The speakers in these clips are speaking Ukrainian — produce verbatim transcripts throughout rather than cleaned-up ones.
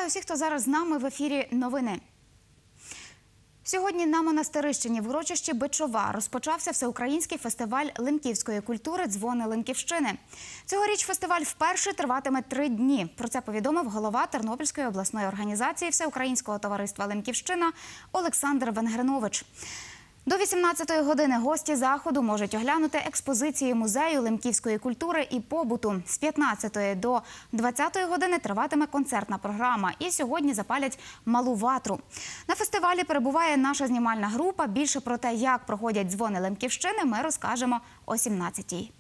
Вітаю всіх, хто зараз з нами в ефірі новини. Сьогодні на Монастирищині в урочищі Бичова розпочався всеукраїнський фестиваль лемківської культури «Дзвони Лемківщини». Цьогоріч фестиваль вперше триватиме три дні. Про це повідомив голова Тернопільської обласної організації Всеукраїнського товариства «Лемківщина» Олександр Венгринович. До вісімнадцятої години гості заходу можуть оглянути експозиції музею лемківської культури і побуту. З п'ятнадцятої до двадцятої години триватиме концертна програма. І сьогодні запалять малу ватру. На фестивалі перебуває наша знімальна група. Більше про те, як проходять дзвони Лемківщини, ми розкажемо о сімнадцятій.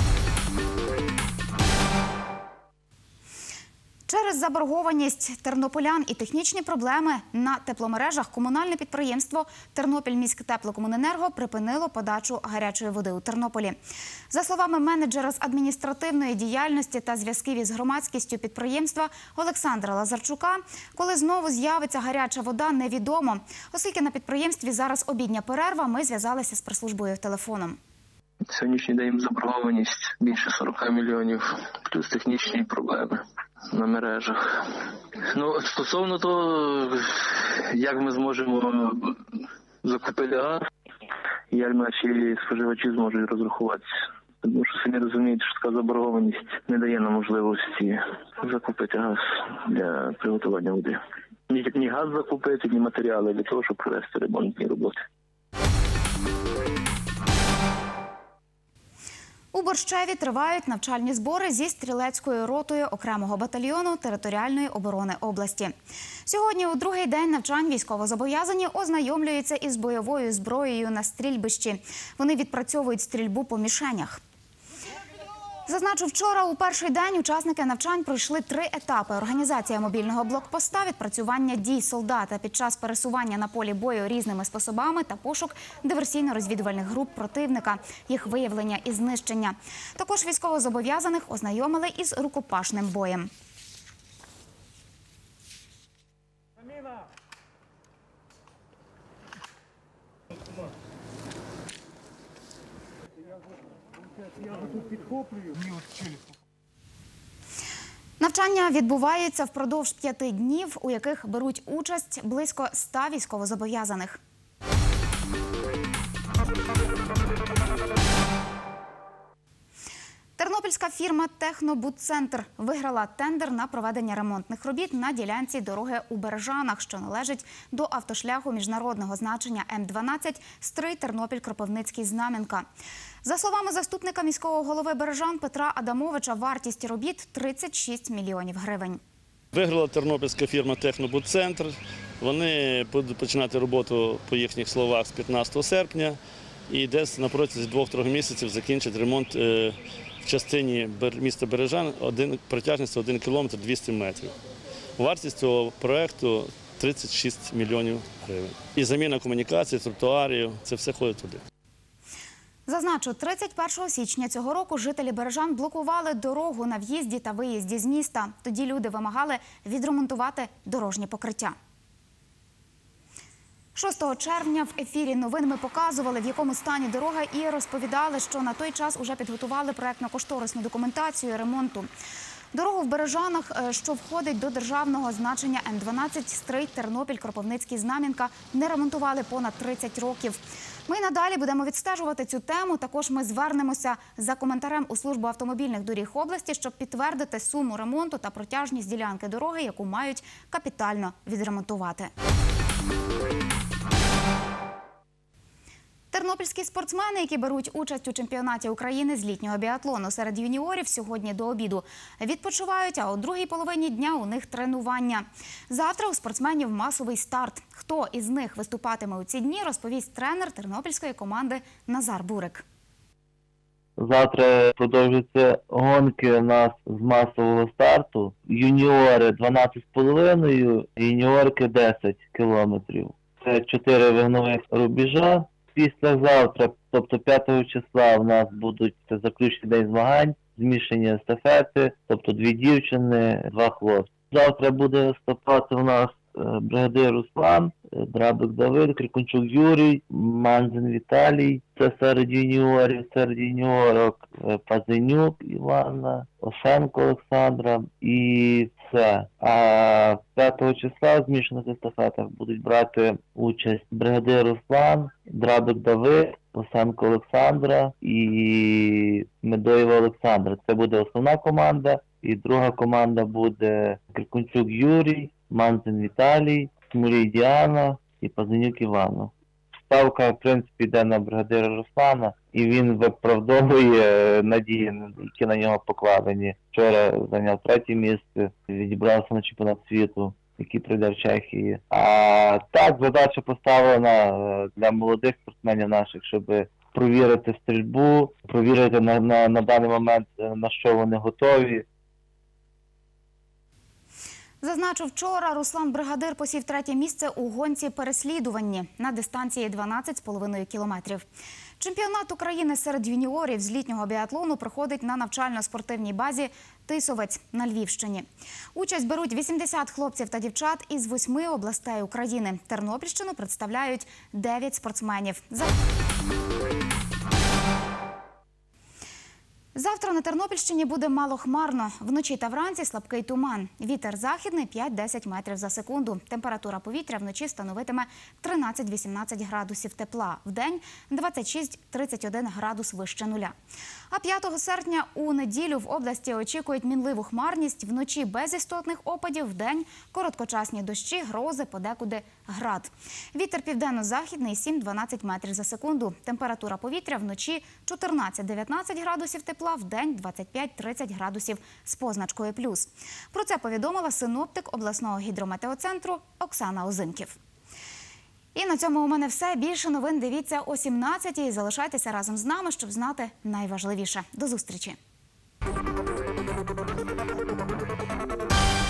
Через заборгованість тернополян і технічні проблеми на тепломережах комунальне підприємство «Тернопільміськтеплокомуненерго» припинило подачу гарячої води у Тернополі. За словами менеджера з адміністративної діяльності та зв'язків із громадськістю підприємства Олександра Лазарчука, коли знову з'явиться гаряча вода, невідомо. Оскільки на підприємстві зараз обідня перерва, ми зв'язалися з прес-службою телефоном. Сьогоднішній день заборгованість більше сорока мільйонів, плюс технічні проблеми на мережах. Ну, стосовно того, як ми зможемо закупити газ, як наші споживачі зможуть розрахуватися. Тому що самі розуміють, що така заборгованість не дає нам можливості закупити газ для приготування води. Ні, ні газ закупити, ні матеріали для того, щоб провести ремонтні роботи. У Борщеві тривають навчальні збори зі стрілецькою ротою окремого батальйону територіальної оборони області. Сьогодні у другий день навчань військовозобов'язані ознайомлюються із бойовою зброєю на стрільбищі. Вони відпрацьовують стрільбу по мішенях. Зазначу, вчора у перший день учасники навчань пройшли три етапи: організація мобільного блокпоста, відпрацювання дій солдата під час пересування на полі бою різними способами та пошук диверсійно-розвідувальних груп противника, їх виявлення і знищення. Також військовозобов'язаних ознайомили із рукопашним боєм. Навчання відбувається впродовж п'яти днів, у яких беруть участь близько ста військовозобов'язаних. Тернопільська фірма «Технобудцентр» виграла тендер на проведення ремонтних робіт на ділянці дороги у Бережанах, що належить до автошляху міжнародного значення М дванадцять Стрий-Тернопіль-Кропивницький-Знам'янка. За словами заступника міського голови Бережан Петра Адамовича, вартість робіт – тридцять шість мільйонів гривень. Виграла тернопільська фірма «Технобудцентр». Вони будуть починати роботу, по їхніх словах, з п'ятнадцятого серпня. І десь на протязі двох-трьох місяців закінчать ремонт в частині міста Бережан протяжністю один кілометр двісті метрів. Вартість цього проєкту – тридцять шість мільйонів гривень. І заміна комунікацій, тротуарів – це все ходить туди. Зазначу, тридцять першого січня цього року жителі Бережан блокували дорогу на в'їзді та виїзді з міста. Тоді люди вимагали відремонтувати дорожнє покриття. шостого червня в ефірі новин ми показували, в якому стані дорога, і розповідали, що на той час уже підготували проєктно-кошторисну документацію ремонту. Дорогу в Бережанах, що входить до державного значення М дванадцять Стрий-Тернопіль-Кропивницький-Знам'янка, не ремонтували понад тридцять років. Ми надалі будемо відстежувати цю тему. Також ми звернемося за коментарем у службу автомобільних доріг області, щоб підтвердити суму ремонту та протяжність ділянки дороги, яку мають капітально відремонтувати. Тернопільські спортсмени, які беруть участь у чемпіонаті України з літнього біатлону серед юніорів, сьогодні до обіду відпочивають, а у другій половині дня у них тренування. Завтра у спортсменів масовий старт. Хто із них виступатиме у ці дні, розповість тренер тернопільської команди Назар Бурик. Завтра продовжуються гонки у нас з масового старту. Юніори дванадцять з половиною, юніорки десять кілометрів. Це чотири вигнових рубежа. Післязавтра, тобто п'ятого числа, у нас будуть заключний день змагань, змішані естафети, тобто дві дівчини, два хлопці. Завтра буде виступати у нас бригадир Руслан, Драбик Давид, Крикунчук Юрій, Манзин Віталій. Це серед юніорів, серед юніорок Пазенюк Івана, Осенко Олександра і все. А п'ятого числа в змішаних естафетах будуть брати участь бригадир Руслан, Драбик Давид, Осенко Олександра і Медоєва Олександра. Це буде основна команда. І друга команда буде Крикунчук Юрій, Манзин Віталій, Смолій Діана і Пазенюк Івана. Ставка, в принципі, йде на бригадира Руслана, і він виправдовує надії, які на нього покладені. Вчора зайняв третє місце, відібрався на чемпіонат світу, який пройде в Чехії. А так, задача поставлена для молодих спортсменів наших, щоб провірити стрільбу, провірити на, на, на даний момент, на що вони готові. Зазначу, вчора Руслан Бригадир посів третє місце у гонці переслідуванні на дистанції дванадцять з половиною кілометрів. Чемпіонат України серед юніорів з літнього біатлону проходить на навчально-спортивній базі «Тисовець» на Львівщині. Участь беруть вісімдесят хлопців та дівчат із восьми областей України. Тернопільщину представляють дев'ять спортсменів. Завтра на Тернопільщині буде малохмарно. Вночі та вранці слабкий туман. Вітер західний п'ять-десять метрів за секунду. Температура повітря вночі становитиме тринадцять-вісімнадцять градусів тепла. Вдень двадцять шість - тридцять один градус вище нуля. А п'ятого серпня у неділю в області очікують мінливу хмарність. Вночі без істотних опадів, вдень короткочасні дощі, грози, подекуди град. Вітер південно-західний сім-дванадцять метрів за секунду. Температура повітря вночі чотирнадцять-дев'ятнадцять градусів тепла, вдень двадцять п'ять - тридцять градусів з позначкою плюс. Про це повідомила синоптик обласного гідрометеоцентру Оксана Озимків. І на цьому у мене все. Більше новин дивіться о сімнадцятій. Залишайтеся разом з нами, щоб знати найважливіше. До зустрічі!